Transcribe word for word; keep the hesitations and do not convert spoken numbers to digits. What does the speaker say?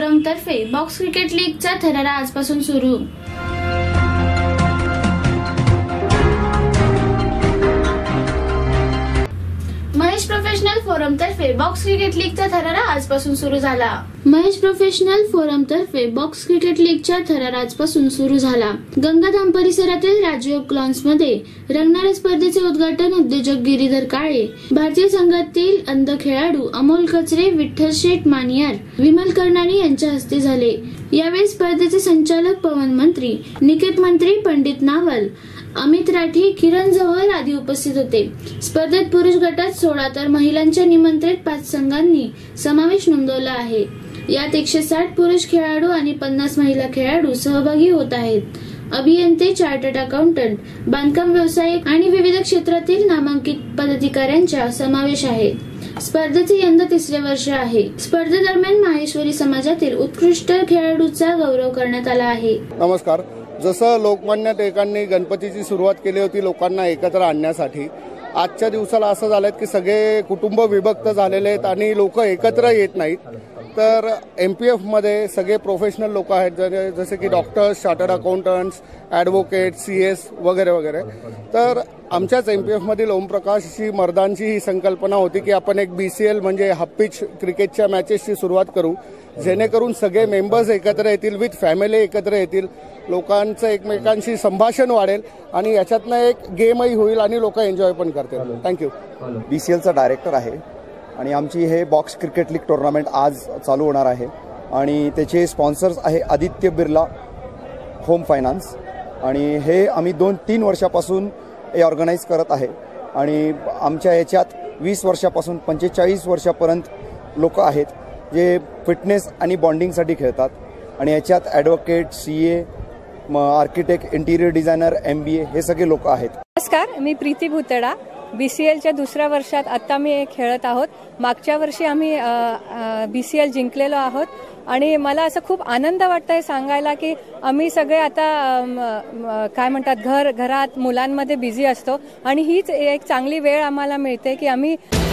Forum तर्फे box cricket लीगचा थरारा आजपासून सुरू। महेश प्रोफेशनल फोरम तर्फे बॉक्स क्रिकेट लीगचा थरारा आजपासून सुरू झाला। महेश प्रोफेशनल फोरम तर्फे बॉक्स क्रिकेट लीगच्या थरारा आजपासून सुरू झाला। गंगाधाम परिसरातील राजयोग लॉन्स मध्ये रंगणाऱ्या स्पर्धेचे उद्घाटन उद्योजक गिरीधर काळे, भारतीय संघातील अंध खेळाडू अमोल कचरे, विठ्ठल शेठ मानियार, विमल कर्णानी यांच्या हस्ते झाले। यावेळी स्पर्धेचे संचालक पवन मंत्री, निकेत मंत्री, पंडित नावल, अमित राठी, किरण जव्हर आदी उपस्थित होते। स्पर्धेत पुरुष गटात सोळा तर महिलांच्या निमंत्रित पाच संघांनी समावेश नोंदवला आहे। यात एकशे साठ पुरुष खेळाडू आणि पन्नास महिला खेळाडू सहभागी होत आहेत। अभियंते, चार्टर्ड अकाउंटंट, बांधकाम व्यावसायिक आणि विविध क्षेत्रातील नामांकित पदाधिकाऱ्यांचा समावेश आहे। स्पर्धेचे यंदा तिसरे वर्ष आहे। स्पर्धेदरम्यान माहेश्वरी समाजातील उत्कृष्ट खेळाडूचा गौरव करण्यात आला आहे। नमस्कार। जसं लोकमान्य टिळकांनी गणपतीची सुरुवात केली होती लोकांना एकत्र आणण्यासाठी, आजच्या दिवसाला असं झालं की सगळे कुटुंब विभक्त झालेले आहेत आणि लोक एकत्र येत नाहीत। तर एम पी एफ मध्ये सगळे प्रोफेशनल लोक आहेत, जसे की doctors, chartered accountants, advocate, C S वगैरे वगैरे। तर आमच्याच एम पी एफ मधील ओमप्रकाशची मर्दांची ही संकल्पना होती की आपण एक बी सी एल म्हणजे हाफ पिच क्रिकेटच्या मॅचेसची सुरुवात करू, जेणेकरून सगळे मेंबर्स एकत्र येतील, विथ फॅमिली एकत्र येतील, लोकांचं एकमेकांशी संभाषण वाढेल आणि याच्यातनं एक गेमही होईल आणि लोक एन्जॉय पण करतील। थँक्यू। बी सी एलचा डायरेक्टर आहे आणि आमची हे बॉक्स क्रिकेट लीग टुर्नामेंट आज चालू होणार आहे आणि त्याचे स्पॉन्सर्स आहे आदित्य बिर्ला होम फायनान्स आणि हे आम्ही दोन तीन वर्षापासून हे ऑर्गनाईज करत आहे आणि आमच्या याच्यात वीस वर्षापासून पंचेचाळीस वर्षापर्यंत लोक आहेत जे फिटनेस आणि बॉन्डिंगसाठी खेळतात आणि याच्यात advocate, C A, architect, interior designer, M B A हे सगळे लोक आहेत। नमस्कार, मी प्रीती भुतडा। बी सी एलच्या दुसऱ्या वर्षात आता मी खेळत आहोत। मागच्या वर्षी आम्ही बी सी एल जिंकलेलो आहोत आणि मला असं खूप आनंद वाटतंय सांगायला की आम्ही सगळे आता काय म्हणतात घर घरात मुलांमध्ये बिझी असतो आणि हीच एक चांगली वेळ आम्हाला मिळते की आम्ही